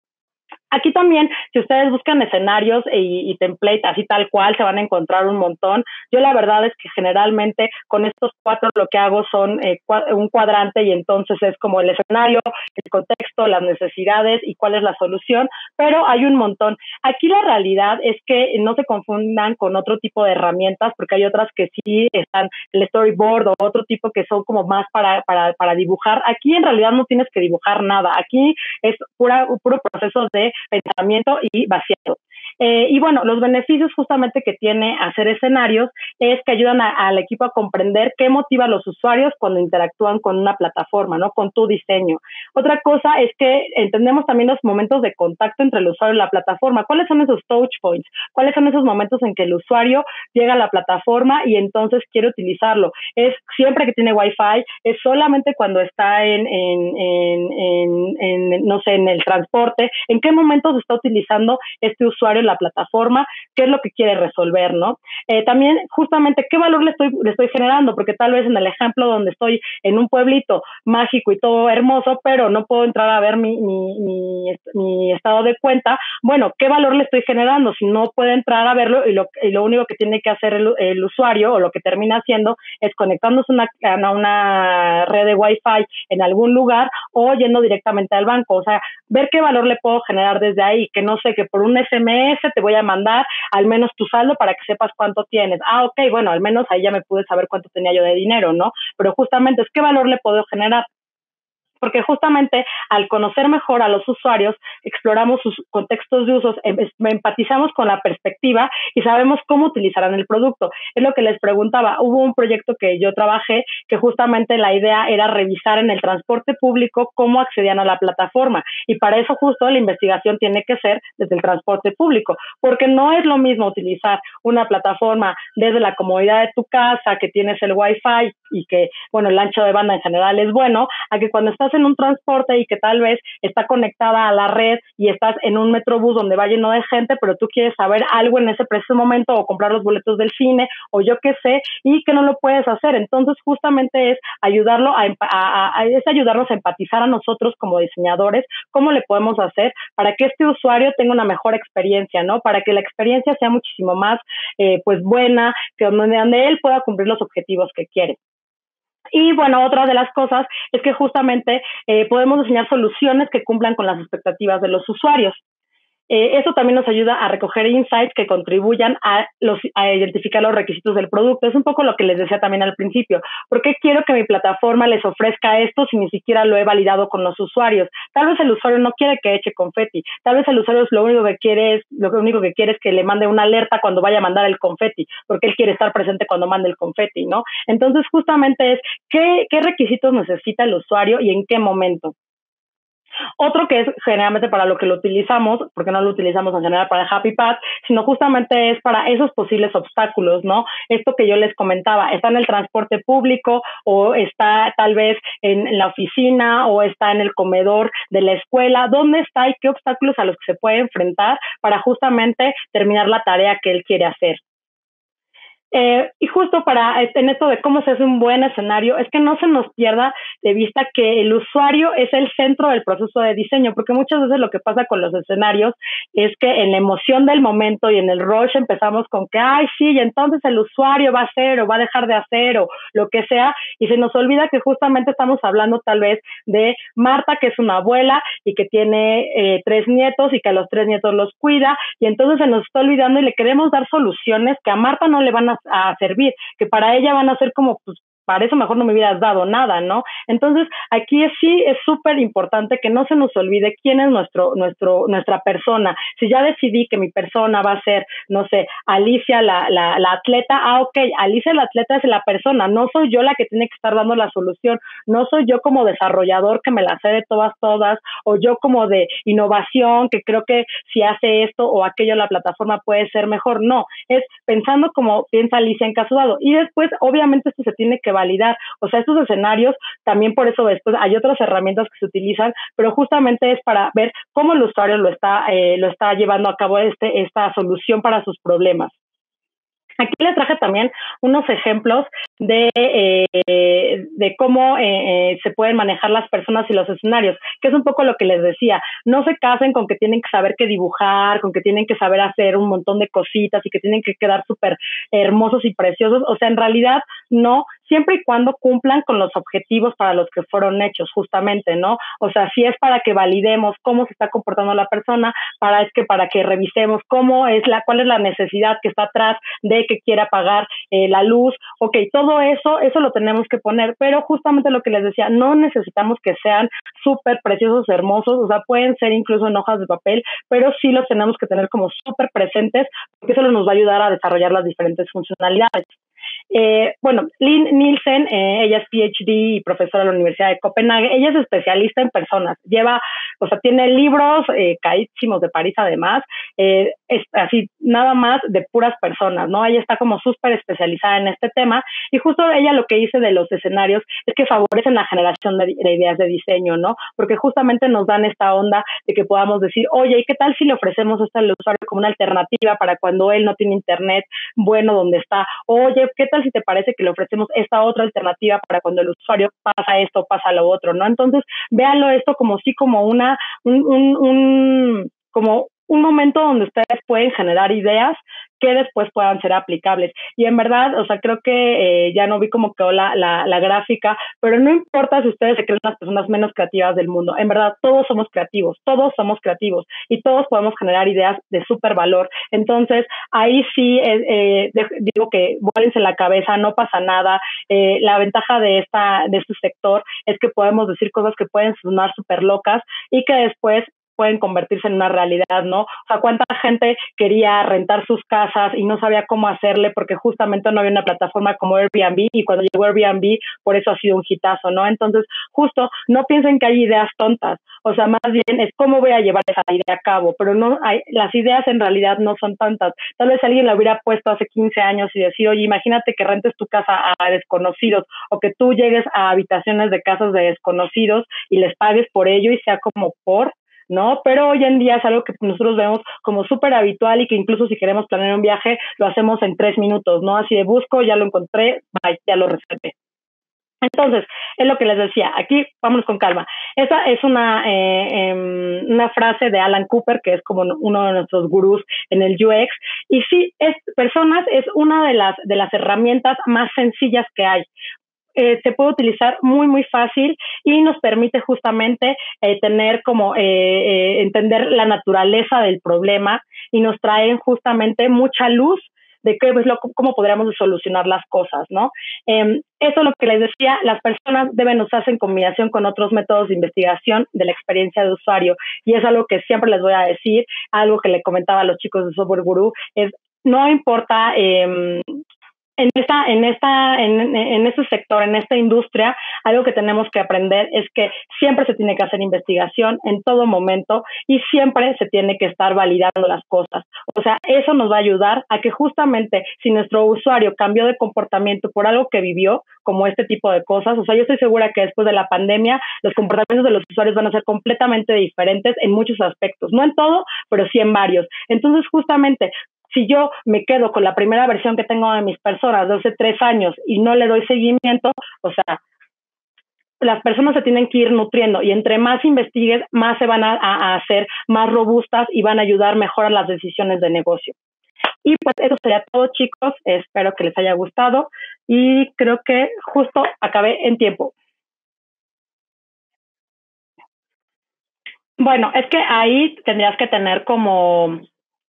[SPEAKER 1] Aquí también, si ustedes buscan escenarios y, y templates así tal cual, se van a encontrar un montón. Yo la verdad es que generalmente con estos cuatro lo que hago son eh, un cuadrante y entonces es como el escenario, el contexto, las necesidades y cuál es la solución, pero hay un montón. Aquí la realidad es que no se confundan con otro tipo de herramientas porque hay otras que sí están, el storyboard o otro tipo que son como más para, para, para dibujar. Aquí en realidad no tienes que dibujar nada. Aquí es pura, un puro proceso de pensamiento y vaciado. Eh, y bueno, los beneficios justamente que tiene hacer escenarios es que ayudan a, al equipo a comprender qué motiva a los usuarios cuando interactúan con una plataforma, ¿no? Con tu diseño. Otra cosa es que entendemos también los momentos de contacto entre el usuario y la plataforma. ¿Cuáles son esos touch points? ¿Cuáles son esos momentos en que el usuario llega a la plataforma y entonces quiere utilizarlo? ¿Es siempre que tiene Wi-Fi? ¿Es solamente cuando está en, en, en, en, en no sé, en el transporte? ¿En qué momentos está utilizando este usuario la plataforma? ¿Qué es lo que quiere resolver, no? Eh, también, justamente, ¿qué valor le estoy, le estoy generando? Porque tal vez en el ejemplo donde estoy en un pueblito mágico y todo hermoso, pero no puedo entrar a ver mi, mi, mi, mi estado de cuenta, bueno, ¿qué valor le estoy generando? Si no puede entrar a verlo y lo, y lo único que tiene que hacer el, el usuario o lo que termina haciendo es conectándose una, a una red de Wi-Fi en algún lugar o yendo directamente al banco. O sea, ver qué valor le puedo generar desde ahí, que no sé, que por un S M S te voy a mandar al menos tu saldo para que sepas cuánto tienes. Ah, ok, bueno, al menos ahí ya me pude saber cuánto tenía yo de dinero, ¿no? Pero justamente es qué valor le puedo generar. Porque justamente al conocer mejor a los usuarios, exploramos sus contextos de usos, empatizamos con la perspectiva y sabemos cómo utilizarán el producto. Es lo que les preguntaba. Hubo un proyecto que yo trabajé que justamente la idea era revisar en el transporte público cómo accedían a la plataforma. Y para eso justo la investigación tiene que ser desde el transporte público, porque no es lo mismo utilizar una plataforma desde la comodidad de tu casa, que tienes el Wi-Fi y que, bueno, el ancho de banda en general es bueno, a que cuando estás en un transporte y que tal vez está conectada a la red y estás en un metrobús donde va lleno de gente, pero tú quieres saber algo en ese preciso momento o comprar los boletos del cine o yo qué sé, y que no lo puedes hacer. Entonces, justamente es ayudarlo a, a, a, es ayudarnos a empatizar a nosotros como diseñadores, cómo le podemos hacer para que este usuario tenga una mejor experiencia, ¿no? Para que la experiencia sea muchísimo más, eh, pues, buena, que donde, donde él pueda cumplir los objetivos que quiere. Y bueno, otra de las cosas es que justamente eh, podemos diseñar soluciones que cumplan con las expectativas de los usuarios. Eh, eso también nos ayuda a recoger insights que contribuyan a, los, a identificar los requisitos del producto. Es un poco lo que les decía también al principio. ¿Por qué quiero que mi plataforma les ofrezca esto si ni siquiera lo he validado con los usuarios? Tal vez el usuario no quiere que eche confeti. Tal vez el usuario lo único que quiere es, lo único que quiere es que le mande una alerta cuando vaya a mandar el confeti, porque él quiere estar presente cuando mande el confeti, ¿no? Entonces, justamente es qué, qué requisitos necesita el usuario y en qué momento. Otro que es generalmente para lo que lo utilizamos, porque no lo utilizamos en general para Happy Path, sino justamente es para esos posibles obstáculos, ¿no? Esto que yo les comentaba, está en el transporte público o está tal vez en la oficina o está en el comedor de la escuela, ¿dónde está y qué obstáculos a los que se puede enfrentar para justamente terminar la tarea que él quiere hacer? Eh, y justo para en esto de cómo se hace un buen escenario, es que no se nos pierda de vista que el usuario es el centro del proceso de diseño, porque muchas veces lo que pasa con los escenarios es que en la emoción del momento y en el rush empezamos con que, ay, sí, y entonces el usuario va a hacer o va a dejar de hacer o lo que sea, y se nos olvida que justamente estamos hablando tal vez de Marta, que es una abuela y que tiene eh, tres nietos y que a los tres nietos los cuida, y entonces se nos está olvidando y le queremos dar soluciones que a Marta no le van a a servir, que para ella van a ser como, pues, para eso mejor no me hubieras dado nada, ¿no? Entonces, aquí es, sí es súper importante que no se nos olvide quién es nuestro, nuestro, nuestra persona. Si ya decidí que mi persona va a ser, no sé, Alicia la, la, la atleta, ah, ok, Alicia la atleta es la persona, no soy yo la que tiene que estar dando la solución, no soy yo como desarrollador que me la sé de todas, todas, o yo como de innovación que creo que si hace esto o aquello la plataforma puede ser mejor, no, es pensando como piensa Alicia en caso dado. Y después, obviamente, esto se tiene que validar, o sea, estos escenarios, también por eso después hay otras herramientas que se utilizan, pero justamente es para ver cómo el usuario lo está, eh, lo está llevando a cabo este, esta solución para sus problemas. Aquí les traje también unos ejemplos de, eh, de cómo eh, se pueden manejar las personas y los escenarios, que es un poco lo que les decía. No se casen con que tienen que saber qué dibujar, con que tienen que saber hacer un montón de cositas y que tienen que quedar súper hermosos y preciosos. O sea, en realidad no, siempre y cuando cumplan con los objetivos para los que fueron hechos, justamente, ¿no? O sea, si es para que validemos cómo se está comportando la persona, para es que para que revisemos cómo es la, cuál es la necesidad que está atrás de que quiera pagar eh, la luz, ok, todo eso, eso lo tenemos que poner, pero justamente lo que les decía, no necesitamos que sean súper preciosos, hermosos, o sea, pueden ser incluso en hojas de papel, pero sí los tenemos que tener como súper presentes, porque eso nos va a ayudar a desarrollar las diferentes funcionalidades. Eh, bueno, Lynn Nielsen, eh, ella es P H D y profesora de la Universidad de Copenhague, ella es especialista en personas, lleva, o sea, tiene libros eh, carísimos de París además, eh, es así, nada más de puras personas, ¿no? Ella está como súper especializada en este tema y justo ella lo que dice de los escenarios es que favorecen la generación de, de ideas de diseño, ¿no? Porque justamente nos dan esta onda de que podamos decir, oye, ¿y qué tal si le ofrecemos esto al usuario como una alternativa para cuando él no tiene internet bueno donde está? Oye, ¿qué tal si te parece que le ofrecemos esta otra alternativa para cuando el usuario pasa esto, pasa lo otro, ¿no? Entonces, véanlo esto como sí, como una, un, un, un como un momento donde ustedes pueden generar ideas que después puedan ser aplicables. Y en verdad, o sea, creo que eh, ya no vi como quedó la, la, la gráfica, pero no importa si ustedes se creen las personas menos creativas del mundo. En verdad, todos somos creativos, todos somos creativos y todos podemos generar ideas de súper valor. Entonces, ahí sí eh, eh, digo que vuélense la cabeza, no pasa nada. Eh, la ventaja de, esta, de este sector es que podemos decir cosas que pueden sonar súper locas y que después pueden convertirse en una realidad, ¿no? O sea, cuánta gente quería rentar sus casas y no sabía cómo hacerle porque justamente no había una plataforma como Airbnb, y cuando llegó Airbnb, por eso ha sido un hitazo, ¿no? Entonces, justo, no piensen que hay ideas tontas, o sea, más bien es cómo voy a llevar esa idea a cabo, pero no hay, las ideas en realidad no son tantas. Tal vez alguien la hubiera puesto hace quince años y decir, oye, imagínate que rentes tu casa a desconocidos, o que tú llegues a habitaciones de casas de desconocidos y les pagues por ello y sea como por, ¿no? Pero hoy en día es algo que nosotros vemos como súper habitual y que incluso si queremos planear un viaje, lo hacemos en tres minutos, ¿no? Así de busco, ya lo encontré, bye, ya lo reservé. Entonces, es lo que les decía, aquí vámonos con calma. Esa es una, eh, eh, una frase de Alan Cooper, que es como uno de nuestros gurús en el U X, y sí, es, personas es una de las, de las herramientas más sencillas que hay. Eh, se puede utilizar muy, muy fácil y nos permite justamente eh, tener como, eh, eh, entender la naturaleza del problema, y nos traen justamente mucha luz de qué es lo, cómo podríamos solucionar las cosas, ¿no? Eh, eso es lo que les decía, las personas deben usarse en combinación con otros métodos de investigación de la experiencia de usuario, y es algo que siempre les voy a decir, algo que le comentaba a los chicos de Software Guru, es no importa eh, en esta, en esta, en, en este sector, en esta industria, algo que tenemos que aprender es que siempre se tiene que hacer investigación en todo momento, y siempre se tiene que estar validando las cosas. O sea, eso nos va a ayudar a que justamente si nuestro usuario cambió de comportamiento por algo que vivió, como este tipo de cosas, o sea, yo estoy segura que después de la pandemia los comportamientos de los usuarios van a ser completamente diferentes en muchos aspectos, no en todo, pero sí en varios. Entonces, justamente, si yo me quedo con la primera versión que tengo de mis personas de hace tres años y no le doy seguimiento, o sea, las personas se tienen que ir nutriendo, y entre más investigues, más se van a, a hacer más robustas y van a ayudar mejor a las decisiones de negocio. Y pues eso sería todo, chicos. Espero que les haya gustado y creo que justo acabé en tiempo. Bueno, es que ahí tendrías que tener como,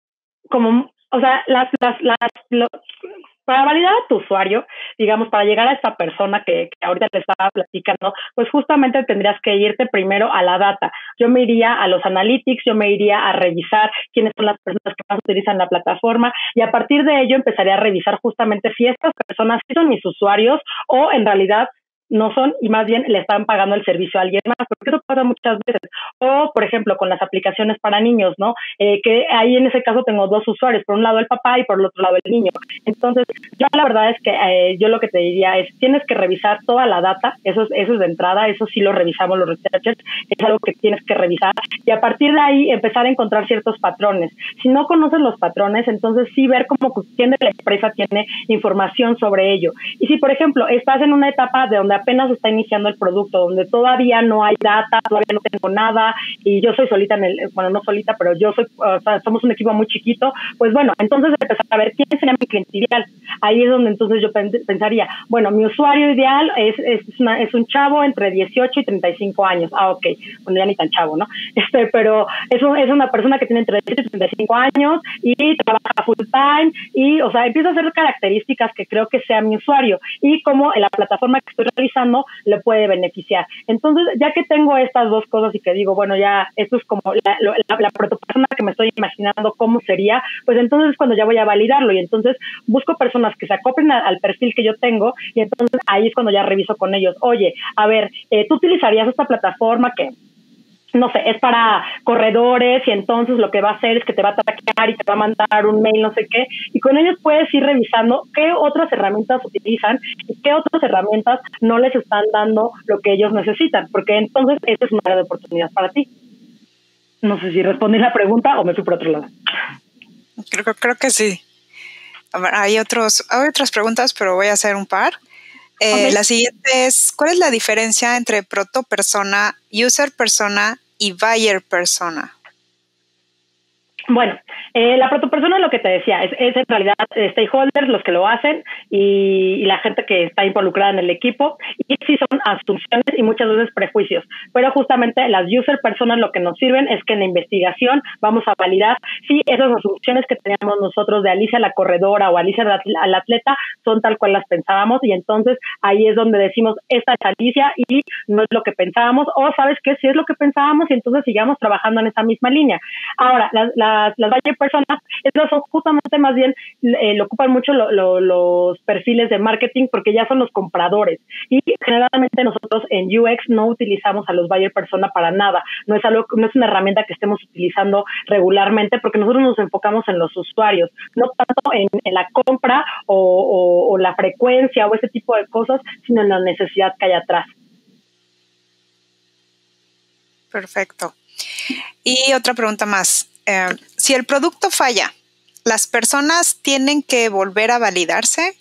[SPEAKER 1] como, o sea, las, las, las, lo, para validar a tu usuario, digamos, para llegar a esta persona que, que ahorita te estaba platicando, pues justamente tendrías que irte primero a la data. Yo me iría a los analytics, yo me iría a revisar quiénes son las personas que más utilizan la plataforma, y a partir de ello empezaría a revisar justamente si estas personas sí son mis usuarios o en realidad no son, y más bien le están pagando el servicio a alguien más, porque eso pasa muchas veces. O, por ejemplo, con las aplicaciones para niños, ¿no? Eh, que ahí en ese caso tengo dos usuarios, por un lado el papá y por el otro lado el niño. Entonces, yo la verdad es que eh, yo lo que te diría es, tienes que revisar toda la data, eso es, eso es de entrada, eso sí lo revisamos los researchers, es algo que tienes que revisar, y a partir de ahí empezar a encontrar ciertos patrones. Si no conoces los patrones, entonces sí ver cómo quién de la empresa tiene información sobre ello. Y si, por ejemplo, estás en una etapa de donde apenas está iniciando el producto, donde todavía no hay data, todavía no tengo nada, y yo soy solita en el, bueno, no solita, pero yo soy, o sea, somos un equipo muy chiquito, pues bueno, entonces empezar a ver quién sería mi cliente ideal. Ahí es donde entonces yo pensaría, bueno, mi usuario ideal es, es, una, es un chavo entre dieciocho y treinta y cinco años. Ah, ok, bueno, ya ni tan chavo, ¿no? Este, pero es, un, es una persona que tiene entre dieciocho y treinta y cinco años y trabaja full time, y, o sea, empiezo a hacer características que creo que sea mi usuario y cómo en la plataforma que estoy realizando le puede beneficiar. Entonces, ya que tengo estas dos cosas y que digo, bueno, ya esto es como la, la, la protopersona que me estoy imaginando cómo sería, pues entonces es cuando ya voy a validarlo, y entonces busco personas que se acoplen al, al perfil que yo tengo, y entonces ahí es cuando ya reviso con ellos, oye, a ver, eh, ¿tú utilizarías esta plataforma que no sé, es para corredores, y entonces lo que va a hacer es que te va a traquear y te va a mandar un mail, no sé qué, y con ellos puedes ir revisando qué otras herramientas utilizan y qué otras herramientas no les están dando lo que ellos necesitan, porque entonces esa es una área de oportunidad para ti. No sé si respondí la pregunta o me fui por otro lado.
[SPEAKER 2] Creo, creo que sí. A ver, hay, otros, hay otras preguntas, pero voy a hacer un par. Eh, okay. La siguiente es, ¿cuál es la diferencia entre proto persona, user persona y buyer persona?
[SPEAKER 1] Bueno, eh, la protopersona es lo que te decía, es, es en realidad eh, stakeholders los que lo hacen y, y la gente que está involucrada en el equipo, y sí son asunciones y muchas veces prejuicios, pero justamente las user personas lo que nos sirven es que en la investigación vamos a validar si esas asunciones que teníamos nosotros de Alicia la corredora o Alicia la, la atleta son tal cual las pensábamos, y entonces ahí es donde decimos, esta es Alicia y no es lo que pensábamos, o sabes que sí es lo que pensábamos y entonces sigamos trabajando en esa misma línea. Ahora, la, la las, las buyer personas, esas son justamente más bien, eh, lo ocupan mucho lo, lo, los perfiles de marketing porque ya son los compradores, y generalmente nosotros en U X no utilizamos a los buyer persona para nada, no es algo, no es una herramienta que estemos utilizando regularmente porque nosotros nos enfocamos en los usuarios, no tanto en, en la compra o, o, o la frecuencia o ese tipo de cosas, sino en la necesidad que hay atrás.
[SPEAKER 2] Perfecto. Y otra pregunta más. Eh, si el producto falla, ¿las personas tienen que volver a validarse?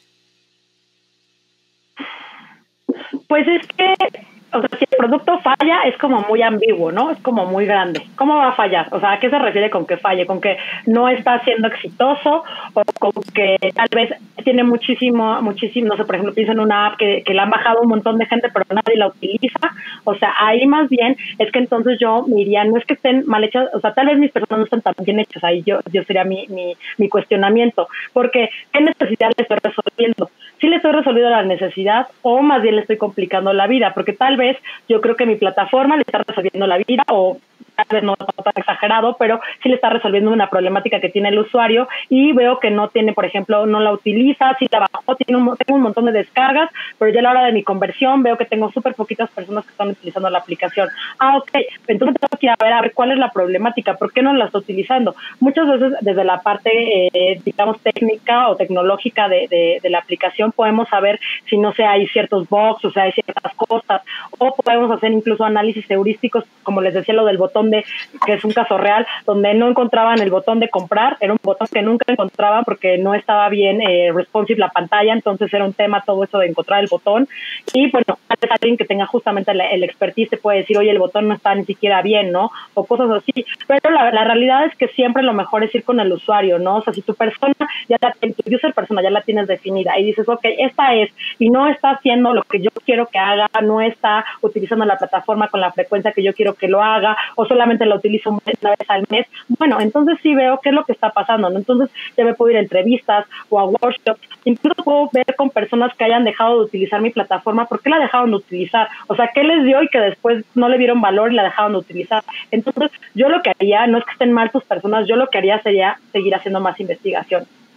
[SPEAKER 1] Pues es que, o sea, si el producto falla es como muy ambiguo, ¿no? Es como muy grande. ¿Cómo va a fallar? O sea, ¿a qué se refiere con que falle? ¿Con que no está siendo exitoso o con que tal vez tiene muchísimo, muchísimo, no sé, por ejemplo, pienso en una app que, que la han bajado un montón de gente pero nadie la utiliza? O sea, ahí más bien es que entonces yo me diría, no es que estén mal hechas, o sea, tal vez mis personas no están tan bien hechas, ahí yo, yo sería mi, mi, mi cuestionamiento, porque ¿qué necesidad le estoy resolviendo? ¿Sí le estoy resolviendo la necesidad o más bien le estoy complicando la vida? Porque tal vez yo creo que mi plataforma le está resolviendo la vida, o tal vez no tan exagerado, pero sí le está resolviendo una problemática que tiene el usuario, y veo que no tiene, por ejemplo, no la utiliza, sí la bajó, tiene un, tengo un montón de descargas, pero ya a la hora de mi conversión veo que tengo súper poquitas personas que están utilizando la aplicación. Ah, ok, entonces tengo que ir a ver, a ver cuál es la problemática, ¿por qué no la está utilizando? Muchas veces desde la parte, eh, digamos, técnica o tecnológica de, de, de la aplicación podemos saber si no sé, hay ciertos bugs, o sea, hay ciertas cosas, o podemos hacer incluso análisis heurísticos, como les decía, lo del botón de, que es un caso real, donde no encontraban el botón de comprar, era un botón que nunca encontraban porque no estaba bien eh, responsive la pantalla, entonces era un tema todo eso de encontrar el botón, y bueno, alguien que tenga justamente el, el expertise te puede decir, oye, el botón no está ni siquiera bien, ¿no? O cosas así, pero la, la realidad es que siempre lo mejor es ir con el usuario, ¿no? O sea, si tu persona, ya la, tu user persona ya la tienes definida y dices, ok, esta es, y no está haciendo lo que yo quiero que haga, no está utilizando la plataforma con la frecuencia que yo quiero que lo haga, o solamente la utilizo una vez al mes, bueno, entonces sí veo qué es lo que está pasando, ¿no? Entonces ya me puedo ir a entrevistas o a workshops, incluso puedo ver con personas que hayan dejado de utilizar mi plataforma, ¿por qué la dejaron de utilizar? O sea, ¿qué les dio y que después no le dieron valor y la dejaron de utilizar? Entonces, yo lo que haría, no es que estén mal tus personas, yo lo que haría sería seguir haciendo más investigación.